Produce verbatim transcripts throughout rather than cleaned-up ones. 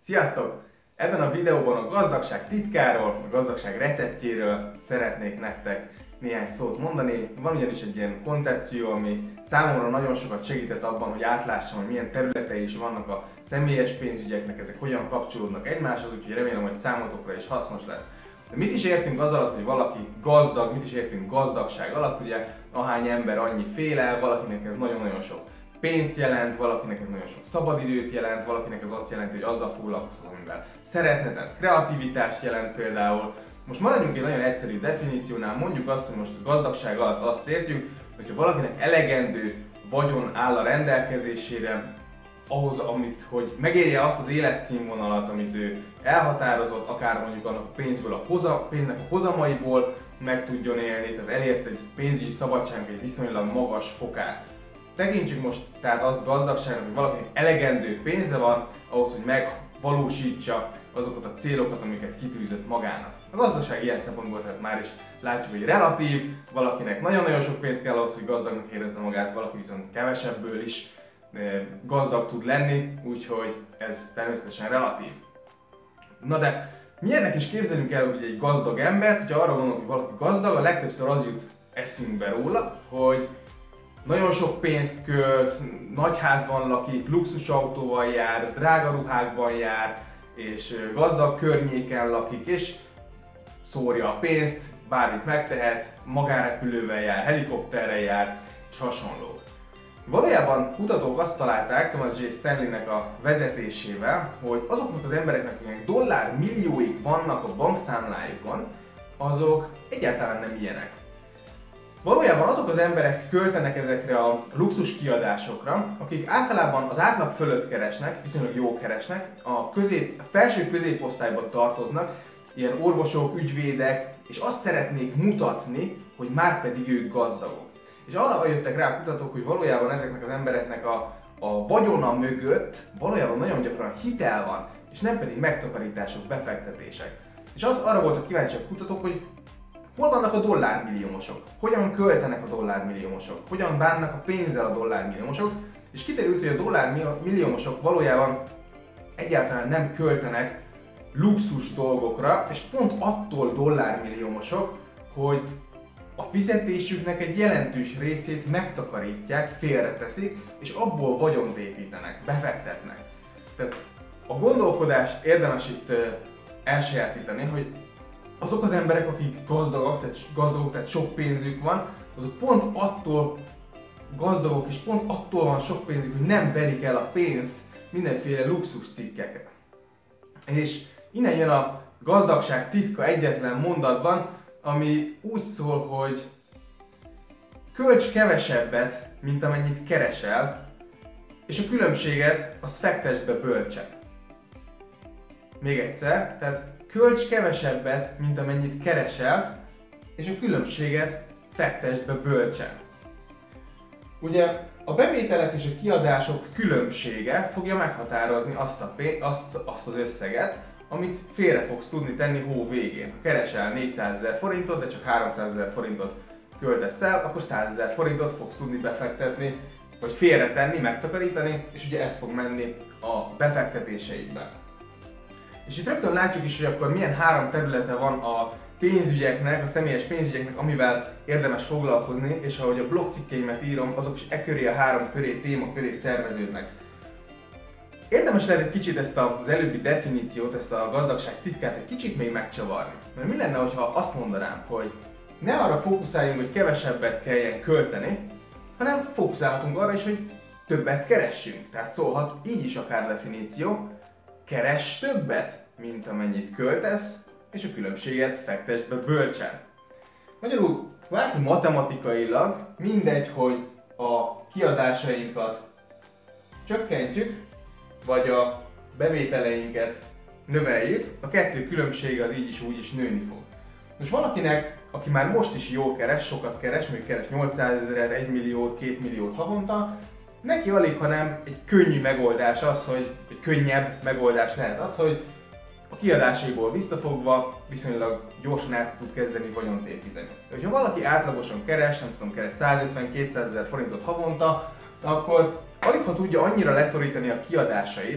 Sziasztok! Ebben a videóban a gazdagság titkáról, a gazdagság receptjéről szeretnék nektek néhány szót mondani. Van ugyanis egy ilyen koncepció, ami számomra nagyon sokat segített abban, hogy átlássam, hogy milyen területei is vannak a személyes pénzügyeknek, ezek hogyan kapcsolódnak egymáshoz, úgyhogy remélem, hogy számotokra is hasznos lesz. De mit is értünk az alatt, hogy valaki gazdag, mit is értünk gazdagság alatt? Ugye ahány ember annyi féle, valakinek ez nagyon-nagyon sok pénzt jelent, valakinek ez nagyon sok szabadidőt jelent, valakinek ez azt jelenti, hogy azzal foglalkozom, amivel szeretne, tehát kreativitást jelent például. Most maradjunk egy nagyon egyszerű definíciónál, mondjuk azt, hogy most a gazdagság alatt azt értjük, hogyha valakinek elegendő vagyon áll a rendelkezésére, ahhoz, amit, hogy megérje azt az életszínvonalat, amit ő elhatározott, akár mondjuk annak pénzből a hoza, pénznek a hozamaiból meg tudjon élni, tehát elért egy pénzügyi szabadságnak egy viszonylag magas fokát. Tekintsük most tehát azt gazdagságnak, hogy valakinek elegendő pénze van ahhoz, hogy megvalósítsa azokat a célokat, amiket kitűzött magának. A gazdagság ilyen szempontból tehát már is látjuk, hogy relatív, valakinek nagyon-nagyon sok pénz kell ahhoz, hogy gazdagnak érezze magát, valaki viszont kevesebből is gazdag tud lenni, úgyhogy ez természetesen relatív. Na de milyennek is képzelünk el ugye egy gazdag embert, hogyha arra gondolunk, hogy valaki gazdag, a legtöbbször az jut eszünkbe róla, hogy nagyon sok pénzt költ, nagy házban lakik, luxusautóval jár, drága ruhákban jár, és gazdag környéken lakik, és szórja a pénzt, bármit megtehet, magánrepülővel jár, helikopterrel jár, és hasonlók. Valójában kutatók azt találták Thomas J. Stanleynek a vezetésével, hogy azoknak az embereknek, akiknek dollármillióik vannak a bankszámlájukon, azok egyáltalán nem ilyenek. Valójában azok az emberek költenek ezekre a luxus kiadásokra, akik általában az átlag fölött keresnek, viszonylag jó keresnek, a, közép, a felső középosztályban tartoznak, ilyen orvosok, ügyvédek, és azt szeretnék mutatni, hogy már pedig ők gazdagok. És arra jöttek rá a kutatók, hogy valójában ezeknek az embereknek a, a vagyona mögött valójában nagyon gyakran hitel van, és nem pedig megtakarítások, befektetések. És az, arra voltak kíváncsiak kutatók, hogy hol vannak a dollármilliómosok, hogyan költenek a dollármilliómosok, hogyan bánnak a pénzzel a dollármilliómosok, és kiderült, hogy a dollármilliómosok valójában egyáltalán nem költenek luxus dolgokra, és pont attól dollármilliómosok, hogy a fizetésüknek egy jelentős részét megtakarítják, félreteszik, és abból vagyont építenek, befektetnek. Tehát a gondolkodást érdemes itt elsajátítani, hogy azok az emberek, akik gazdagok, tehát gazdagok, tehát sok pénzük van, azok pont attól gazdagok, és pont attól van sok pénzük, hogy nem verik el a pénzt mindenféle luxus cikkekre. És innen jön a gazdagság titka egyetlen mondatban, ami úgy szól, hogy költs kevesebbet, mint amennyit keresel, és a különbséget azt fektesd be bölcsen. Még egyszer, tehát költs kevesebbet, mint amennyit keresel, és a különbséget fektesd be bölcsen. Ugye a bevételek és a kiadások különbsége fogja meghatározni azt, a pénz, azt, azt az összeget, amit félre fogsz tudni tenni hó végén. Ha keresel négyszázezer forintot, de csak háromszázezer forintot költesz el, akkor százezer forintot fogsz tudni befektetni, vagy félretenni, megtakarítani, és ugye ez fog menni a befektetéseidbe. És itt rögtön látjuk is, hogy akkor milyen három területe van a pénzügyeknek, a személyes pénzügyeknek, amivel érdemes foglalkozni, és ahogy a blogcikkeimet írom, azok is e köré a három köré, téma köré szerveződnek. Érdemes lehet egy kicsit ezt az előbbi definíciót, ezt a gazdagság titkát egy kicsit még megcsavarni. Mert mi lenne, ha azt mondanám, hogy ne arra fókuszáljunk, hogy kevesebbet kelljen költeni, hanem fókuszálhatunk arra is, hogy többet keressünk. Tehát szólhat így is akár definíció, keress többet, mint amennyit költesz, és a különbséget fektesd be bölcsen. Magyarul kvázi matematikailag mindegy, hogy a kiadásainkat csökkentjük, vagy a bevételeinket növeljük, a kettő különbsége az így is úgy is nőni fog. Most valakinek, aki már most is jól keres, sokat keres, még keres nyolcszázezret, egy milliót, két milliót havonta, neki alig, hanem egy könnyű megoldás az, hogy egy könnyebb megoldás lehet az, hogy a kiadásaiból visszafogva viszonylag gyorsan el tud kezdeni vagyont építeni. De hogyha valaki átlagosan keres, nem tudom, keres százötven-kétszázezer forintot havonta, akkor alig ha tudja annyira leszorítani a kiadásait,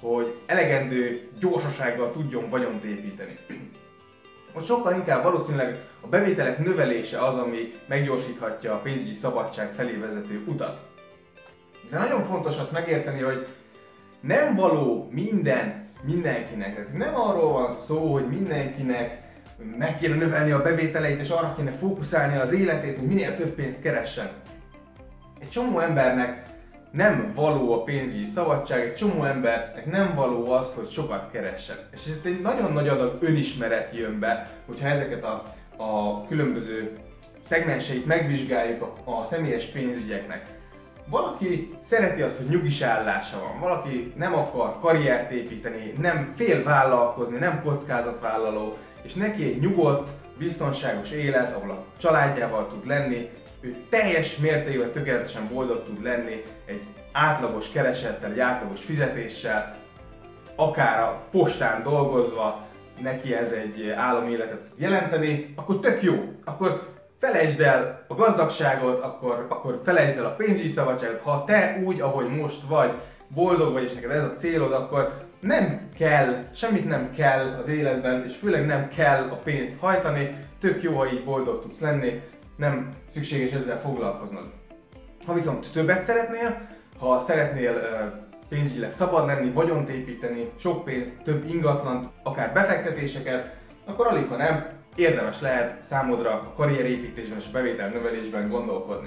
hogy elegendő gyorsasággal tudjon vagyont építeni. Ott sokkal inkább valószínűleg a bevételek növelése az, ami meggyorsíthatja a pénzügyi szabadság felé vezető utat. De nagyon fontos azt megérteni, hogy nem való minden mindenkinek. Tehát nem arról van szó, hogy mindenkinek meg kéne növelni a bevételeit és arra kéne fókuszálni az életét, hogy minél több pénzt keressen. Egy csomó embernek nem való a pénzügyi szabadság, egy csomó embernek nem való az, hogy sokat keressen. És ez egy nagyon nagy adag önismeret jön be, hogyha ezeket a, a különböző szegmenseit megvizsgáljuk a, a személyes pénzügyeknek. Valaki szereti azt, hogy nyugis állása van, valaki nem akar karriert építeni, nem fél vállalkozni, nem kockázatvállaló, és neki egy nyugodt, biztonságos élet, ahol a családjával tud lenni, ő teljes mértékben tökéletesen boldog tud lenni egy átlagos keresettel, egy átlagos fizetéssel, akár a postán dolgozva, neki ez egy áloméletet jelenteni, akkor tök jó, akkor felejtsd el a gazdagságot, akkor, akkor felejtsd el a pénzügyi szabadságot. Ha te úgy, ahogy most vagy, boldog vagy és neked ez a célod, akkor nem kell, semmit nem kell az életben, és főleg nem kell a pénzt hajtani, tök jó, ha így boldog tudsz lenni, nem szükséges ezzel foglalkoznod. Ha viszont többet szeretnél, ha szeretnél pénzügyileg szabad lenni, vagyont építeni, sok pénzt, több ingatlant, akár befektetéseket, akkor alig, ha nem, érdemes lehet számodra a karrierépítésben és a bevétel növelésben gondolkodni.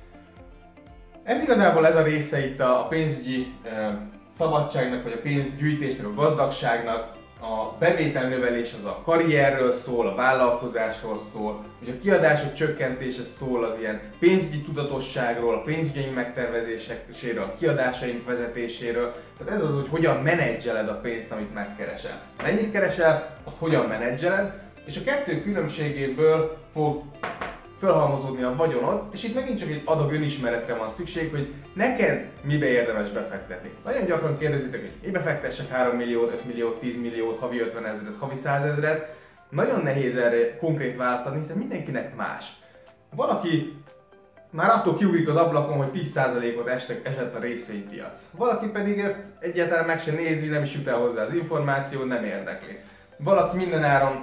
Ez igazából ez a része itt a pénzügyi szabadságnak, vagy a pénzgyűjtésnek, a gazdagságnak. A bevételnövelés az a karrierről szól, a vállalkozásról szól, hogy a kiadások csökkentése szól az ilyen pénzügyi tudatosságról, a pénzügyeink megtervezéséről, a kiadásaink vezetéséről. Tehát ez az, hogy hogyan menedzseled a pénzt, amit megkeresel. Mennyit keresel, azt hogyan menedzseled, és a kettő különbségéből fog felhalmozódni a vagyonod, és itt megint csak egy adag önismeretre van szükség, hogy neked mibe érdemes befektetni. Nagyon gyakran kérdezitek, hogy én befektessek három milliót, öt milliót, tíz milliót, havi ötven ezret, havi száz ezret. Nagyon nehéz erre konkrét választ adni, hiszen mindenkinek más. Valaki már attól kiugrik az ablakon, hogy tíz százalékot esett a részvénypiac. Valaki pedig ezt egyáltalán meg se nézi, nem is jut el hozzá az információ, nem érdekli. Valaki mindenáron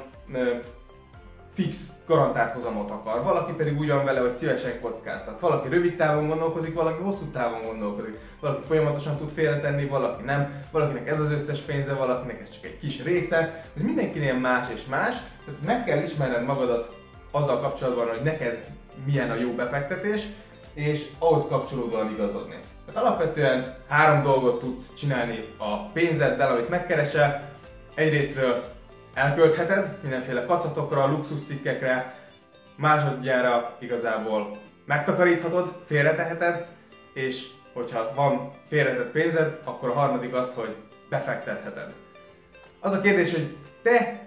fix, garantált hozamot akar, valaki pedig úgy van vele, hogy szívesen kockáztat. Valaki rövid távon gondolkozik, valaki hosszú távon gondolkozik. Valaki folyamatosan tud félretenni, valaki nem. Valakinek ez az összes pénze, valakinek ez csak egy kis része. Ez mindenkinél más és más, tehát meg kell ismerned magadat azzal kapcsolatban, hogy neked milyen a jó befektetés, és ahhoz kapcsolódóan igazodni. Tehát alapvetően három dolgot tudsz csinálni a pénzeddel, amit megkeresel. Egyrésztről elköltheted mindenféle kacatokra, luxuscikkekre, másodjára igazából megtakaríthatod, félreteheted, és hogyha van félretett pénzed, akkor a harmadik az, hogy befektetheted. Az a kérdés, hogy te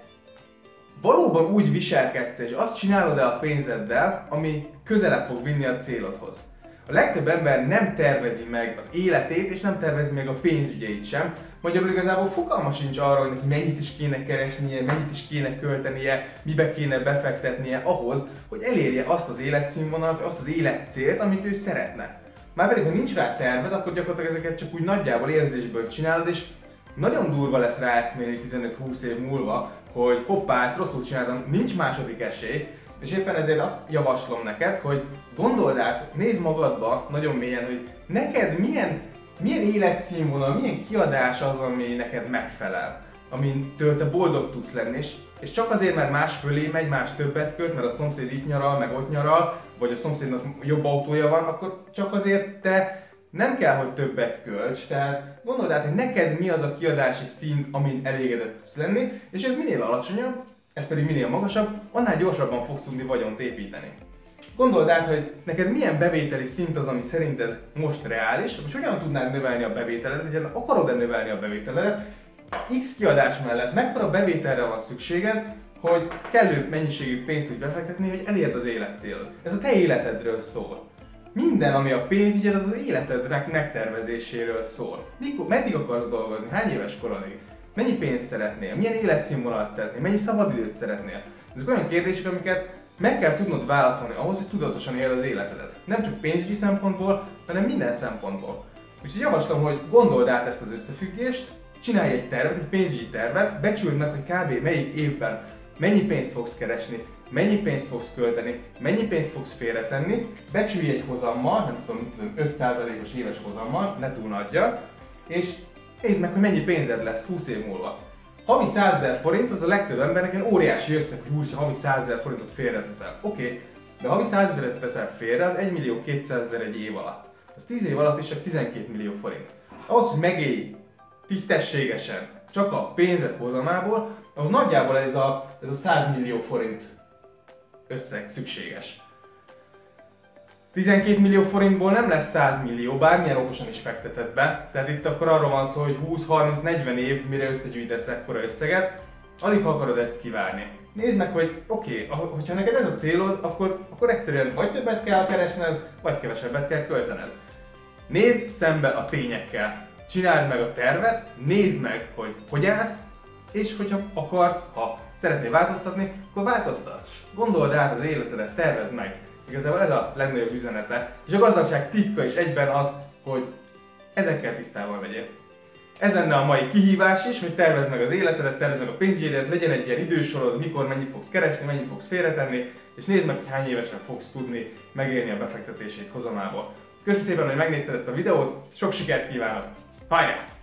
valóban úgy viselkedsz, és azt csinálod-e a pénzeddel, ami közelebb fog vinni a célodhoz. A legtöbb ember nem tervezi meg az életét, és nem tervezi meg a pénzügyeit sem. Magyarul igazából fogalma sincs arra, hogy neki mennyit is kéne keresnie, mennyit is kéne költenie, mibe kéne befektetnie ahhoz, hogy elérje azt az életszínvonalat, azt az életcélt, amit ő szeretne. Márpedig, ha nincs rá terved, akkor gyakorlatilag ezeket csak úgy nagyjából érzésből csinálod, és nagyon durva lesz ráeszmélni tizenöt-húsz év múlva, hogy hoppá, ezt rosszul csináltam, nincs második esély, és éppen ezért azt javaslom neked, hogy gondold át, nézd magadba nagyon mélyen, hogy neked milyen, milyen életszínvonal, milyen kiadás az, ami neked megfelel, amintől te boldog tudsz lenni, és, és csak azért, mert más fölé megy, más többet költ, mert a szomszéd itt nyaral, meg ott nyaral, vagy a szomszédnak jobb autója van, akkor csak azért te nem kell, hogy többet költs, tehát gondold át, hogy neked mi az a kiadási szint, amin elégedett tudsz lenni, és ez minél alacsonyabb, ez pedig minél magasabb, annál gyorsabban fogsz tudni vagyont építeni. Gondold át, hogy neked milyen bevételi szint az, ami szerinted most reális, és hogyan tudnád növelni a bevételedet, egyáltalán akarod-e növelni a bevételedet, X kiadás mellett mekkora bevételre van szükséged, hogy kellő mennyiségű pénzt tudj befektetni, hogy elérd az életcélod. Ez a te életedről szól. Minden, ami a pénzügyed, az az életednek megtervezéséről szól. Mikor, meddig akarsz dolgozni? Hány éves korodig? Mennyi pénzt szeretnél? Milyen életszínvonalat szeretnél? Mennyi szabadidőt szeretnél? Ezek olyan kérdések, amiket meg kell tudnod válaszolni ahhoz, hogy tudatosan éld az életedet. Nem csak pénzügyi szempontból, hanem minden szempontból. Úgyhogy javaslom, hogy gondold át ezt az összefüggést, csinálj egy tervet, egy pénzügyi tervet, becsüld meg, hogy kb. Melyik évben mennyi pénzt fogsz keresni, mennyi pénzt fogsz költeni, mennyi pénzt fogsz félretenni, becsülj egy hozammal, nem tudom, mit tudom, öt százalékos éves hozammal, ne túl nagyjal, és nézd meg, hogy mennyi pénzed lesz húsz év múlva. Havi százezer forint, az a legtöbb embernek egy óriási összeg, hogy úgyse havi százezer forintot félreteszel. Oké, okay, de havi százezret veszel félre, az egy millió kétszázezer egy év alatt. Az tíz év alatt is csak tizenkét millió forint. Ahhoz, hogy megélj tisztességesen csak a pénzed hozamából, ahhoz nagyjából ez a, ez a száz millió forint összeg szükséges. tizenkét millió forintból nem lesz száz millió, bármilyen okosan is fekteted be. Tehát itt akkor arról van szó, hogy húsz, harminc, negyven év, mire összegyűjtesz ekkora összeget, alig akarod ezt kivárni. Nézd meg, hogy oké, okay, hogyha neked ez a célod, akkor, akkor egyszerűen vagy többet kell keresned, vagy kevesebbet kell költened. Nézd szembe a tényekkel, csináld meg a tervet, nézd meg, hogy hogy állsz, és hogyha akarsz, ha szeretnél változtatni, akkor változtass. Gondold át az életedet, tervezd meg. Igazából ez a legnagyobb üzenete, és a gazdagság titka is egyben az, hogy ezekkel tisztában vegyél. Ez lenne a mai kihívás is, hogy tervezd meg az életedet, tervezd meg a pénzügyedet, legyen egy ilyen idősorod, mikor mennyit fogsz keresni, mennyit fogsz félretenni, és nézd meg, hogy hány évesen fogsz tudni megélni a befektetését hozamából. Köszönöm szépen, hogy megnézted ezt a videót, sok sikert kívánok! Hajrá!